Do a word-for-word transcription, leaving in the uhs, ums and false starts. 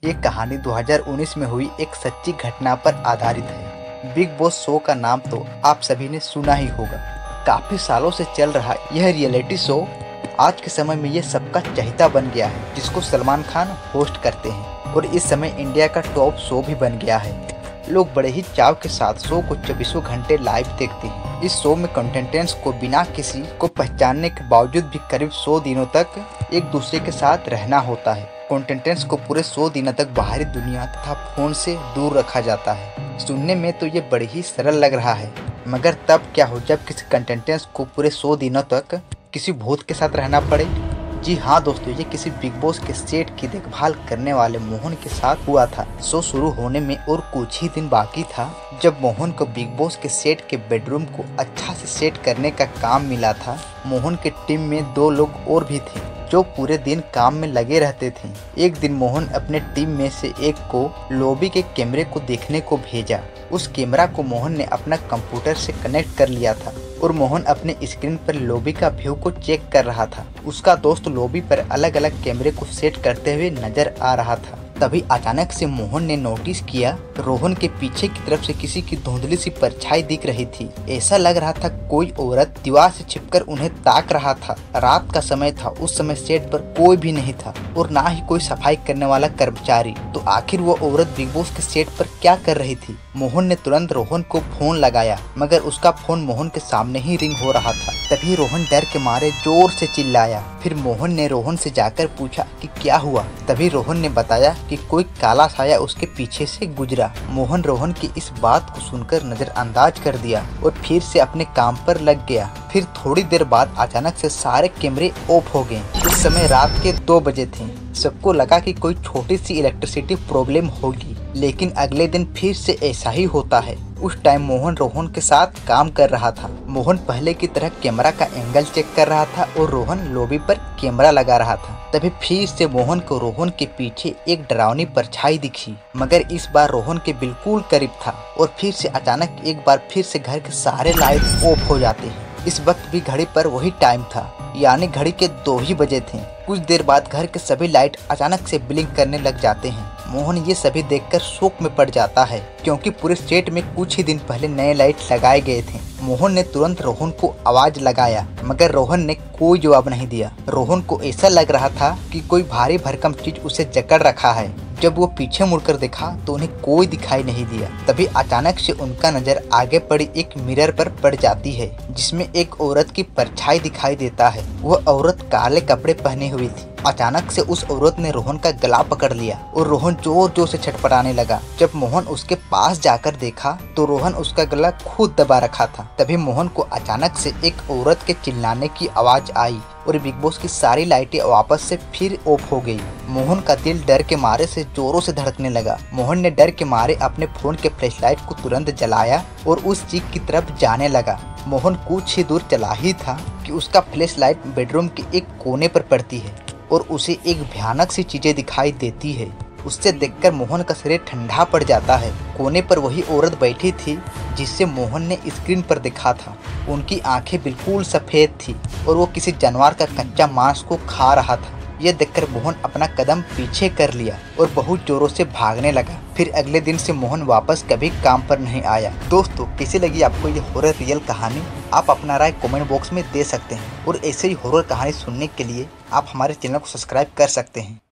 ये कहानी दो हज़ार उन्नीस में हुई एक सच्ची घटना पर आधारित है। बिग बॉस शो का नाम तो आप सभी ने सुना ही होगा। काफी सालों से चल रहा यह रियलिटी शो आज के समय में ये सबका चहेता बन गया है, जिसको सलमान खान होस्ट करते हैं और इस समय इंडिया का टॉप शो भी बन गया है। लोग बड़े ही चाव के साथ शो को चौबीसों घंटे लाइव देखते हैं। इस शो में कंटेस्टेंट्स को बिना किसी को पहचानने के बावजूद भी करीब सौ दिनों तक एक दूसरे के साथ रहना होता है। कंटेस्टेंट्स को पूरे सौ दिनों तक बाहरी दुनिया तथा फोन से दूर रखा जाता है। सुनने में तो ये बड़ी ही सरल लग रहा है, मगर तब क्या हो जब किसी कंटेस्टेंट्स को पूरे सौ दिनों तक किसी भूत के साथ रहना पड़े। जी हाँ दोस्तों, ये किसी बिग बॉस के सेट की देखभाल करने वाले मोहन के साथ हुआ था। शो शुरू होने में और कुछ ही दिन बाकी था जब मोहन को बिग बॉस के सेट के बेडरूम को अच्छा से सेट करने का काम मिला था। मोहन के टीम में दो लोग और भी थे जो पूरे दिन काम में लगे रहते थे। एक दिन मोहन अपने टीम में से एक को लॉबी के कैमरे को देखने को भेजा। उस कैमरा को मोहन ने अपना कंप्यूटर से कनेक्ट कर लिया था और मोहन अपने स्क्रीन पर लॉबी का व्यू को चेक कर रहा था। उसका दोस्त लॉबी पर अलग अलग कैमरे को सेट करते हुए नजर आ रहा था। तभी अचानक से मोहन ने नोटिस किया रोहन के पीछे की तरफ से किसी की धुंधली सी परछाई दिख रही थी। ऐसा लग रहा था कोई औरत दीवार से छिपकर उन्हें ताक रहा था। रात का समय था, उस समय सेट पर कोई भी नहीं था और ना ही कोई सफाई करने वाला कर्मचारी। तो आखिर वो औरत बिग बॉस के सेट पर क्या कर रही थी? मोहन ने तुरंत रोहन को फोन लगाया, मगर उसका फोन मोहन के सामने ही रिंग हो रहा था। तभी रोहन डर के मारे जोर से चिल्लाया। फिर मोहन ने रोहन से जाकर पूछा कि क्या हुआ। तभी रोहन ने बताया कि कोई काला साया उसके पीछे से गुजरा। मोहन रोहन की इस बात को सुनकर नजरअंदाज कर दिया और फिर से अपने काम पर लग गया। फिर थोड़ी देर बाद अचानक से सारे कैमरे ऑफ हो गए। उस समय रात के दो बजे थे। सबको लगा कि कोई छोटी सी इलेक्ट्रिसिटी प्रॉब्लम होगी, लेकिन अगले दिन फिर से ऐसा ही होता है। उस टाइम मोहन रोहन के साथ काम कर रहा था। मोहन पहले की तरह कैमरा का एंगल चेक कर रहा था और रोहन लॉबी पर कैमरा लगा रहा था। तभी फिर से मोहन को रोहन के पीछे एक डरावनी परछाई दिखी, मगर इस बार रोहन के बिल्कुल करीब था। और फिर से अचानक एक बार फिर से घर के सारे लाइट ऑफ हो जाते हैं। इस वक्त भी घड़ी पर वही टाइम था, यानी घड़ी के दो ही बजे थे। कुछ देर बाद घर के सभी लाइट अचानक से ब्लिंक करने लग जाते हैं। मोहन ये सभी देखकर शोक में पड़ जाता है, क्योंकि पूरे सेट में कुछ ही दिन पहले नए लाइट लगाए गए थे। मोहन ने तुरंत रोहन को आवाज लगाया, मगर रोहन ने कोई जवाब नहीं दिया। रोहन को ऐसा लग रहा था कि कोई भारी भरकम चीज उसे जकड़ रखा है। जब वो पीछे मुड़कर देखा तो उन्हें कोई दिखाई नहीं दिया। तभी अचानक से उनका नजर आगे पड़ी एक मिरर पर पड़ जाती है, जिसमें एक औरत की परछाई दिखाई देता है। वह औरत काले कपड़े पहने हुई थी। अचानक से उस औरत ने रोहन का गला पकड़ लिया और रोहन जोर जोर से छटपटाने लगा। जब मोहन उसके पास जाकर देखा तो रोहन उसका गला खुद दबा रखा था। तभी मोहन को अचानक से एक औरत के चिल्लाने की आवाज आई और बिग बॉस की सारी लाइटें वापस से फिर ऑफ हो गई। मोहन का दिल डर के मारे से जोरों से धड़कने लगा। मोहन ने डर के मारे अपने फोन के फ्लैशलाइट को तुरंत जलाया और उस चीख की तरफ जाने लगा। मोहन कुछ ही दूर चला ही था कि उसका फ्लैशलाइट बेडरूम के एक कोने पर पड़ती है और उसे एक भयानक सी चीजें दिखाई देती है। उससे देखकर मोहन का शरीर ठंडा पड़ जाता है। कोने पर वही औरत बैठी थी जिससे मोहन ने स्क्रीन पर देखा था। उनकी आंखें बिल्कुल सफेद थी और वो किसी जानवर का कच्चा मांस को खा रहा था। यह देखकर मोहन अपना कदम पीछे कर लिया और बहुत जोरों से भागने लगा। फिर अगले दिन से मोहन वापस कभी काम पर नहीं आया। दोस्तों, कैसी लगी आपको ये हॉरर रियल कहानी? आप अपना राय कमेंट बॉक्स में दे सकते हैं और ऐसे ही हॉरर कहानी सुनने के लिए आप हमारे चैनल को सब्सक्राइब कर सकते हैं।